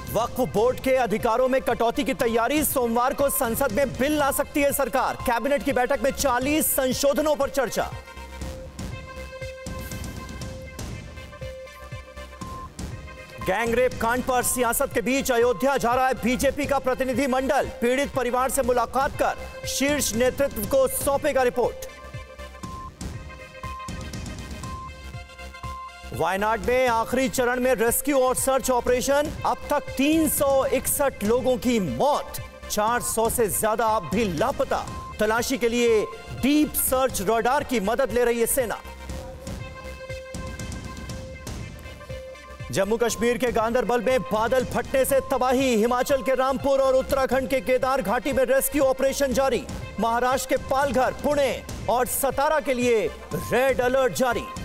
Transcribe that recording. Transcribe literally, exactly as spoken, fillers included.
वक्फ board के अधिकारों में कटौती की तैयारी, सोमवार को संसद में बिल ला सकती है सरकार। कैबिनेट की बैठक में चालीस संशोधनों पर चर्चा। गैंगरेप कांड पर सियासत के बीच अयोध्या जा रहा है बीजेपी का प्रतिनिधि मंडल। पीड़ित परिवार से मुलाकात कर शीर्ष नेतृत्व को सौंपेगा रिपोर्ट। वायनाड में आखिरी चरण में रेस्क्यू और सर्च ऑपरेशन। अब तक तीन सौ इकसठ लोगों की मौत, चार सौ से ज्यादा अब भी लापता। तलाशी के लिए डीप सर्च रडार की मदद ले रही है सेना। जम्मू कश्मीर के गांदरबल में बादल फटने से तबाही। हिमाचल के रामपुर और उत्तराखंड के केदार घाटी में रेस्क्यू ऑपरेशन जारी। महाराष्ट्र के पालघर, पुणे और सतारा के लिए रेड अलर्ट जारी।